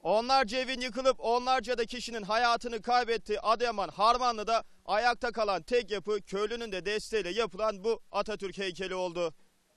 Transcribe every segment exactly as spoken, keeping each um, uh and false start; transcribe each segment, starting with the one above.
Onlarca evin yıkılıp onlarca da kişinin hayatını kaybettiği Adıyaman Harmanlı'da ayakta kalan tek yapı köylünün de desteğiyle yapılan bu Atatürk heykeli oldu.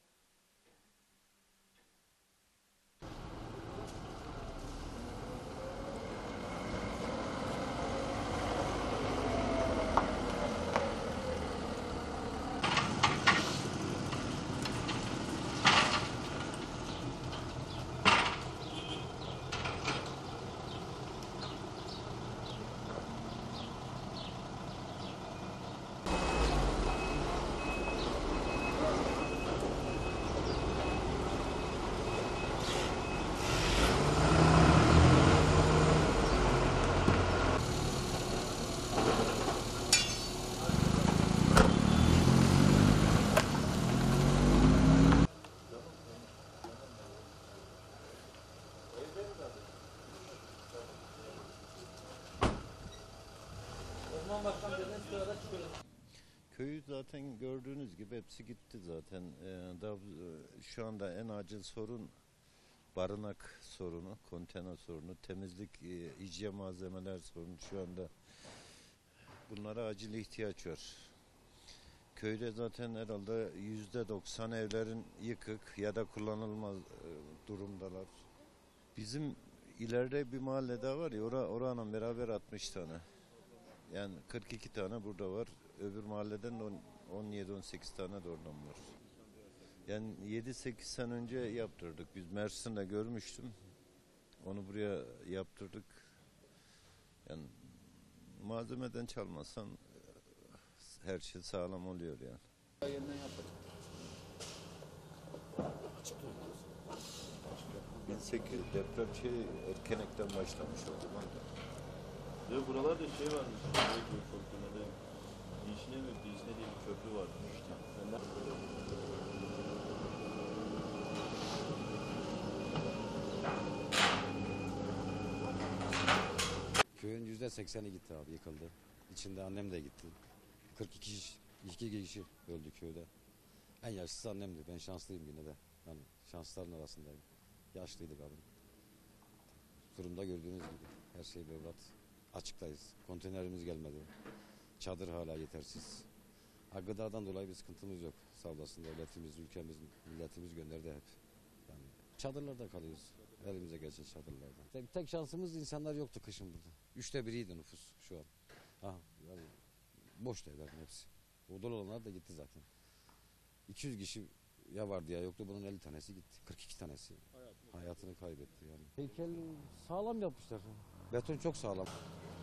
Köyü zaten gördüğünüz gibi hepsi gitti zaten. Ee, daha, şu anda en acil sorun barınak sorunu, konteyner sorunu, temizlik, e, hijyen malzemeler sorunu şu anda. Bunlara acil ihtiyaç var. Köyde zaten herhalde yüzde doksan evlerin yıkık ya da kullanılmaz e, durumdalar. Bizim ileride bir mahalle daha var ya, ora, oranın beraber altmış tane. Yani kırk iki tane burada var. Öbür mahalleden de on yedi on sekiz tane de oradan var. Yani yedi sekiz sene önce yaptırdık. Biz Mersin'de görmüştüm. Onu buraya yaptırdık. Yani malzemeden çalmazsan her şey sağlam oluyor yani. bin sekiz yüz deprem şey Erkenek'ten başlamış o zaman da. Ve buralarda şey varmış. Dişine mi? Dişine diye bir köprü varmış. Köyün yüzde sekseni gitti abi, yıkıldı. İçinde annem de gitti. kırk iki kişi, iki kişi öldü köyde. En yaşlısı annemdi. Ben şanslıyım yine de. Yani şansların arasındayım. Yaşlıydık abi. Durumda gördüğünüz gibi. Her şey berbat. Açıktayız. Konteynerimiz gelmedi. Çadır hala yetersiz. Ha, gıdadan dolayı bir sıkıntımız yok. Sağ olasın, devletimiz, ülkemiz, milletimiz gönderdi hep. Yani çadırlarda kalıyoruz. Elimize geçen çadırlarda. Tek, tek şansımız insanlar yoktu kışın burada. Üçte biriydi nüfus şu an. Ha, yani boş evlerin hepsi. O dolu olanlar da gitti zaten. iki yüz kişi ya vardı ya yoktu, bunun elli tanesi gitti. kırk iki tanesi hayatını, hayatını kaybetti yani. Heykel sağlam yapmışlar. Beton çok sağlam.